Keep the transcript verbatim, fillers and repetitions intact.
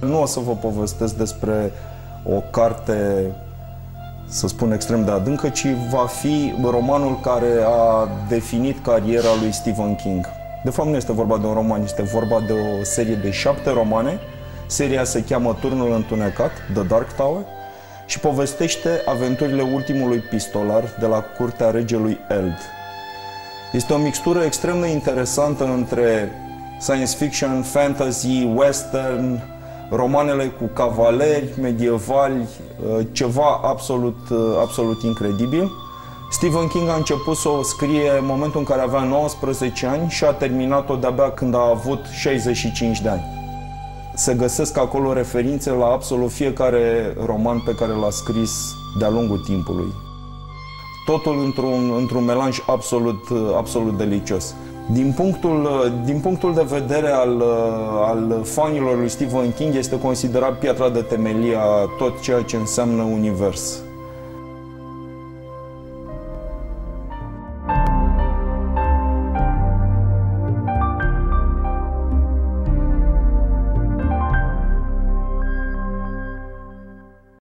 nu o să vă povestesc despre o carte, să spun, extrem de adâncă, ci va fi romanul care a definit cariera lui Stephen King. De fapt, nu este vorba de un roman, este vorba de o serie de șapte romane. Seria se cheamă Turnul Întunecat, The Dark Tower, și povestește aventurile ultimului pistolar de la curtea regelui Eld. Este o mixtură extrem de interesantă între science fiction, fantasy, western, romanele cu cavaleri, medievali, ceva absolut, absolut incredibil. Stephen King a început să o scrie în momentul în care avea nouăsprezece ani și a terminat-o de-abia când a avut șaizeci și cinci de ani. Se găsesc acolo referințe la absolut fiecare roman pe care l-a scris de-a lungul timpului. Totul într-un într-un melanj absolut, absolut delicios. Din punctul, din punctul de vedere al, al fanilor lui Stephen King, este considerat piatra de temelie a tot ceea ce înseamnă univers.